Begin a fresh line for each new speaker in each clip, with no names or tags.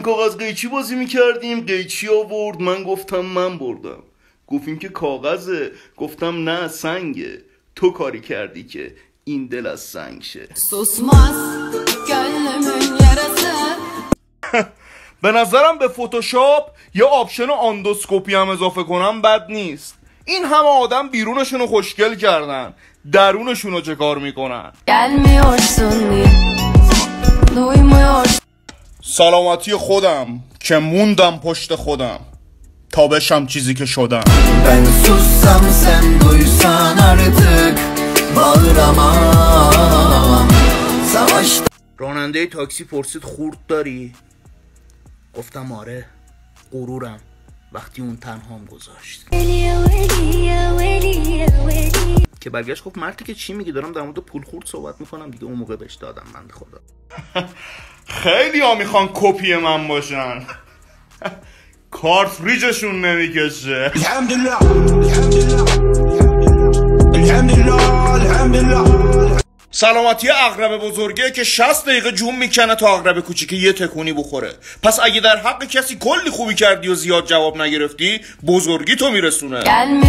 کاغذ قیچی بازی میکردیم، قیچی آورد، من گفتم من بردم. گفت این که کاغذه. گفتم نه سنگه. تو کاری کردی که این دل از سنگ شه. به نظرم به فتوشاپ یا آپشن آندوسکوپی هم اضافه کنم بد نیست. این همه آدم بیرونشونو خوشگل کردن، درونشونو چه کار میکنن؟ سلامتی خودم که موندم پشت خودم تا بشم چیزی که شدم.
Ben sussam sen duysan artık bağıramam. Savaşta
راننده تاکسی پرسید خورد داری؟ گفتم آره. غرورم وقتی اون تنهام گذاشت. که برگشت گفت مردی که چی میگی؟ دارم در مورد پول خورد صحبت میکنم دیگه. اون موقع بهش دادم بنده خدا. خیلی ها میخوان کپی من باشن. کارتریجشون نمیکشه.
الحمدلله الحمدلله.
سلامتی عقرب بزرگه که 60 دقیقه جون میکنه تا عقرب کوچیکه یه تکونی بخوره. پس اگه در حق کسی کلی خوبی کردی و زیاد جواب نگرفتی، بزرگی تو میرسونه.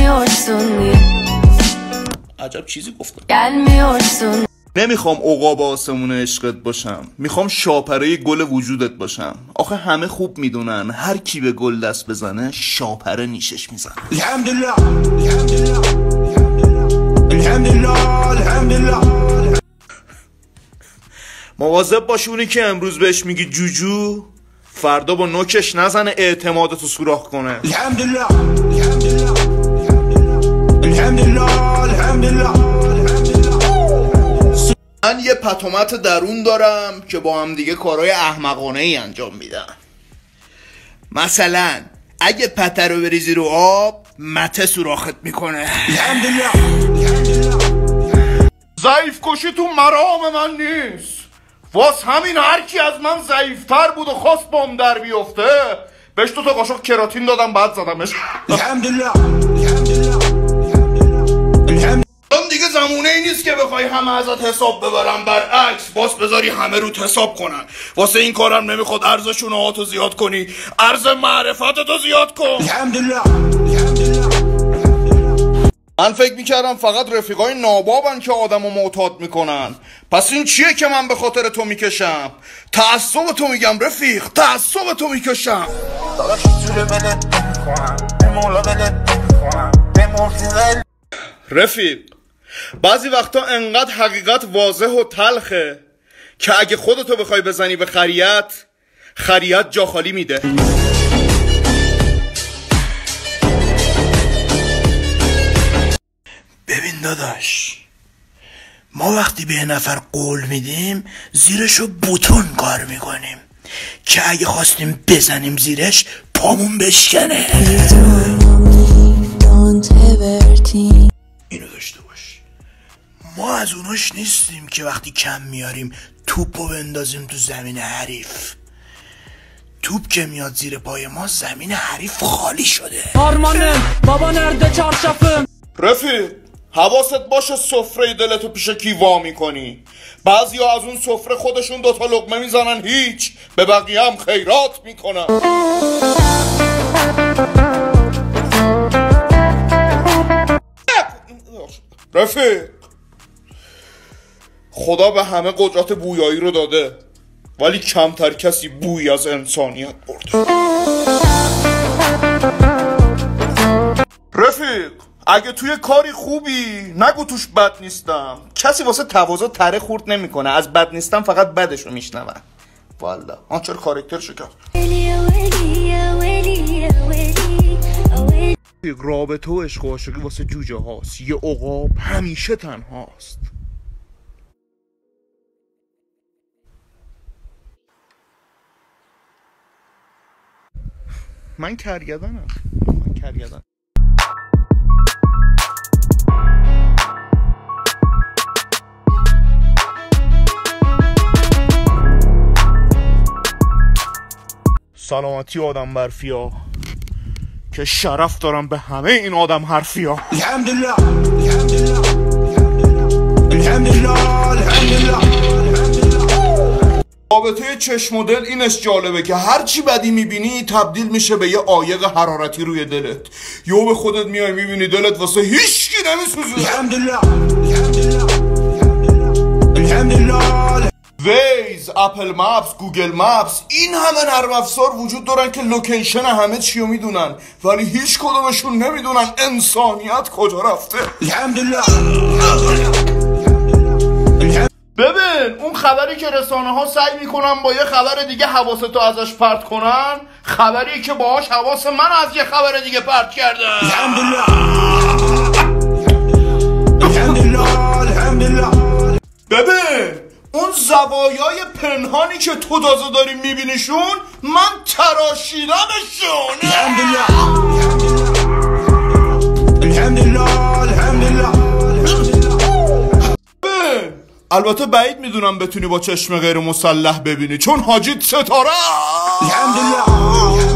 عجب چیزی گفتم. نمیخوام عقاب آسمون عشقت باشم، میخوام شاپره گل وجودت باشم. آخه همه خوب میدونن هر کی به گل دست بزنه شاپره نیشش میزنه.
الحمدلله الحمدلله الحمدلله.
مواظب باش اونی که امروز بهش میگی جوجو فردا با نوکش نزنه اعتمادتو سوراخ کنه.
الحمدلله الحمدلله الحمدلله الحمدلله.
من یه پتومت درون دارم که با هم دیگه کارهای احمقانه ای انجام میدن. مثلا اگه پته رو بریزی رو آب، مته سوراخت میکنه. ضعیف کشی تو مرام من نیست. واس همین هر کی از من ضعیفتر بود و خواست بام در بیفته بهش 2 تا قاشق کراتین دادم بعد زدمش.
الحمدلله
اون دیگه زمونه ای نیست که بخوای همه ازت حساب ببرن، برعکس باس بذاری همه روت حساب کنن. واسه این کارم نمیخواد ارز شونهاتو زیاد کنی، ارز معرفتتو زیاد کن.
الحمدلله.
من فکر میکردم فقط رفیقای نابابن که آدمو معتاد میکنن. پس این چیه که من به خاطر تو میکشم؟ تعصب تو میگم رفیق، تعصب تو میکشم. رفیق بعضی وقتا انقدر حقیقت واضح و تلخه که اگه خودتو بخوای بزنی به خریت جا خالی میده. ببین داداش، ما وقتی به یه نفر قول میدیم زیرشو بوتون کار میکنیم که اگه خواستیم بزنیم زیرش پامون بشکنه. اینو داشته باش، ما از اوناش نیستیم که وقتی کم میاریم توپو بندازیم تو زمین حریف. توپ که میاد زیر پای ما زمین حریف خالی شده.
آرمانم بابا نرده چارشافم.
رفیق حواست باشه سفره دلتو پیش کی وا میکنی. بعضیا از اون سفره خودشون 2 تا لقمه میزنن هیچ، به بقیه هم خیرات میکنن. رفیق خدا به همه قدرت بویایی رو داده ولی کمتر کسی بوی از انسانیت برده. رفیق اگه توی کاری خوبی نگو توش بد نیستم. کسی واسه تواضع تره خورد نمیکنه، از بد نیستم فقط بدشو میشنون. والا آن چرا کاراکترشو کرد. رابطه و عشق و عاشقی واسه جوجه هاست، یه عقاب همیشه تنهاست. من کرگدنم. سلامتی آدم برفیا که شرف دارم به همه این آدم حرفیا.
الحمدلله الحمدلله الحمدلله.
رابطه چشم و دل اینش جالبه که هرچی بدی میبینی تبدیل میشه به یه عایق حرارتی روی دلت. یهو به خودت میای میبینی دلت واسه هیچکی نمیسوزه.
الحمدلله الحمدلله.
ویز، اپل مپس، گوگل مپس، این همه نرم افزار وجود دارن که لوکیشن همه چیو میدونن، ولی هیچ کدومشون نمیدونن انسانیت کجا رفته.
الحمدلله.
ببین اون خبری که رسانه ها سعی میکنن با یه خبر دیگه حواستو ازش پرت کنن، خبری که باهاش حواس من از یه خبر دیگه پرت کرده.
الحمدلله الحمدلله الحمدلله.
ببین اون زوایای پنهانی که تو تازه داری میبینیشون من تراشیدمشون.
الحمدلله الحمدلله الحمدلله.
البته بعید میدونم بتونی با چشم غیر مسلح ببینی چون حاجیت ستاره.
الحمدلله